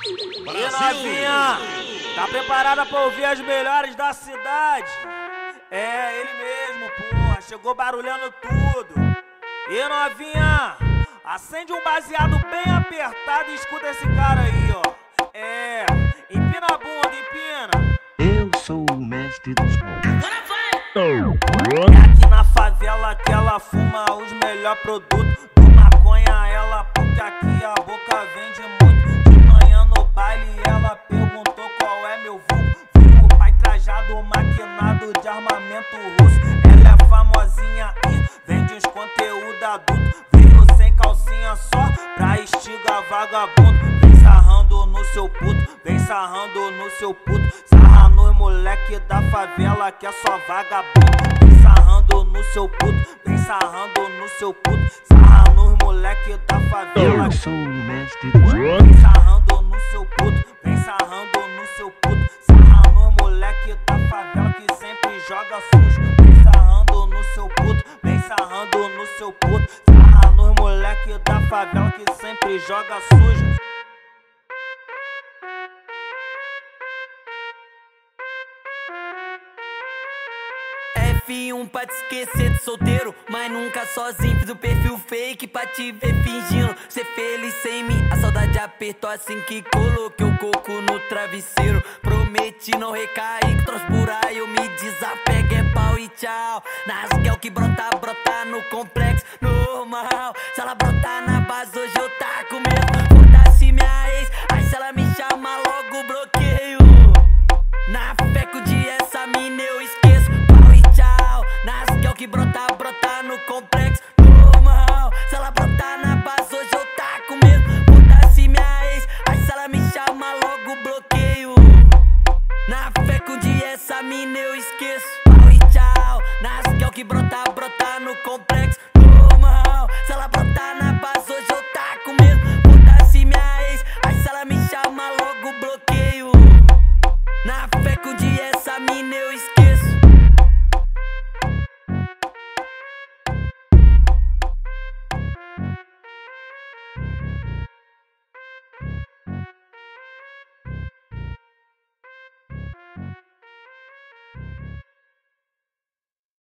E novinha, tá preparada pra ouvir as melhores da cidade? É, ele mesmo, porra, chegou barulhando tudo. E novinha, acende um baseado bem apertado e escuta esse cara aí, ó. É, empina a bunda, empina. Eu sou o mestre dos roubos. É aqui na favela que ela fuma os melhores produtos. Do maconha ela, porque aqui a boca vende muito. De manhã no baile ela perguntou qual é meu vulgo. Vulgo pai trajado, maquinado de armamento russo. Ela é famosinha e vende uns conteúdo adulto. Veio sem calcinha só pra estigar vagabundo. Vem sarrando no seu puto, vem sarrando no seu puto. Sarra nos moleque da favela que é só vagabundo. Vem sarrando no seu puto, vem sarrando no seu puto. Sarra nos moleque da favela. Eu sou o mestre dos roubos. Vem sarrando no seu puto, vem sarrando no seu puto. Sarra nos moleque da favela que sempre joga sujo. Vem sarrando no seu puto, vem sarrando no seu puto. Sarra nos moleque da favela que sempre joga sujo. F1 pra te esquecer de solteiro, mas nunca sozinho. Fiz o perfil fake pra te ver fingindo ser feliz sem mim. A saudade apertou assim que coloquei o coco no travesseiro. Prometi não recair, que transpirar eu me desapego. É pau e tchau. Nas girl que brota no complexo normal. Se ela brotar na base hoje eu taco mesmo. Foda-se minha ex, aí se ela me chama logo bloqueio. Na fé que o dia essa mina eu esqueço. Pau e tchau. Nas girl que brota no complexo normal. Se ela brotar na base hoje eu taco mesmo. Foda-se minha ex, aí se ela me chama logo bloqueio. Na fé que um dia essa mina eu esqueço. Pau e tchau. Nas girl que brota no complexo normal. Se ela brotar na base hoje eu taco mesmo. Foda-se minha ex, aí se ela me chama logo bloqueio. Na fé que um dia essa mina eu esqueço.